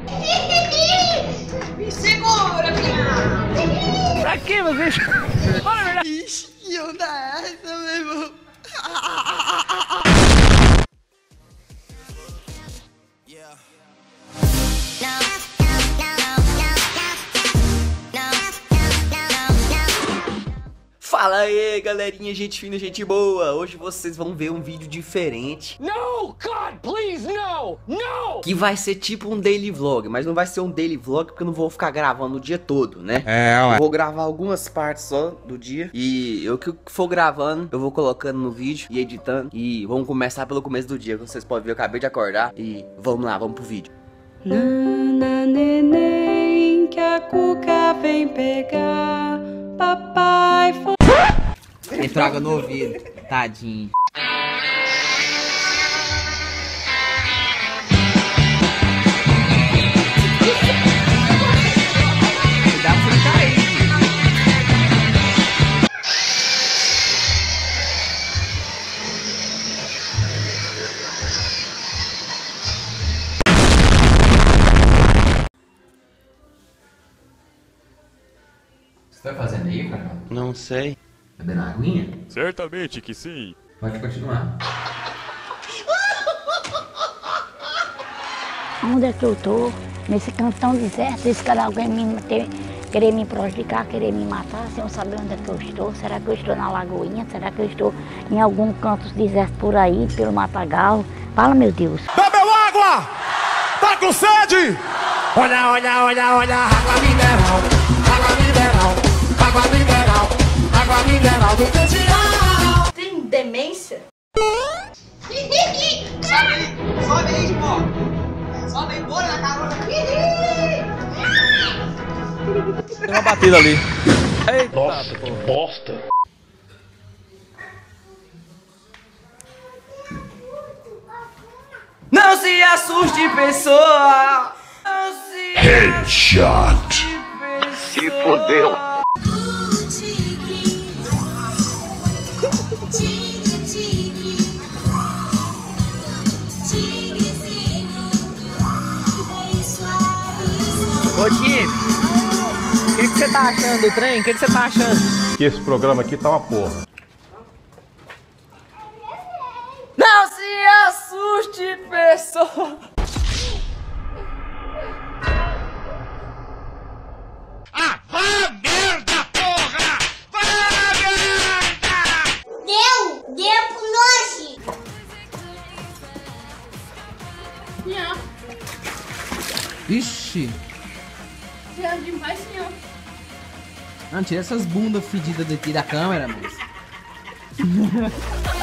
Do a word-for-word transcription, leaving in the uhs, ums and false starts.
Me segura, filha! Pra que vocês? Fala a verdade! Ixi, que onda é essa, meu irmão? Fala aí, galerinha, gente fina, gente boa. Hoje vocês vão ver um vídeo diferente. No, God, please, no, no! Que vai ser tipo um daily vlog, mas não vai ser um daily vlog porque eu não vou ficar gravando o dia todo, né? É, ué. Eu vou gravar algumas partes só do dia e eu que for gravando, eu vou colocando no vídeo e editando. E vamos começar pelo começo do dia, como vocês podem ver, eu acabei de acordar. E vamos lá, vamos pro vídeo. Nana, neném, que a cuca vem pegar. Papai foi. Entraga no ouvido, tadinho. Cuidado pra não cair. O que você tá fazendo aí, cara? Não sei. Bebendo aguinha? Certamente que sim. Pode continuar. Onde é que eu tô? Nesse cantão deserto, esse cara alguém me ter, querer me prejudicar, querer me matar, sem eu saber onde é que eu estou. Será que eu estou na Lagoinha? Será que eu estou em algum canto deserto por aí, pelo Matagal? Fala, meu Deus. Bebeu água! Tá com sede? Olha, olha, olha, olha, água mineral, água mineral, água mineral, água mineral do Candial. Tem demência? Sobe aí, sobe aí, pô. Sobe aí, bora na carona. Tem uma batida ali. Eita, Nossa, que bosta. Não se assuste, pessoa! Não se Headshot. Se fodeu! Ô time, o que você tá achando do trem? O que você tá achando? Que esse programa aqui tá uma porra. Não se assuste, pessoa! Ah, vá merda, porra! Vá merda! Deu! Deu pro nós! Não. Ixi. Não, demais, senhor. Não, tira essas bundas fedidas daqui da câmera, mas.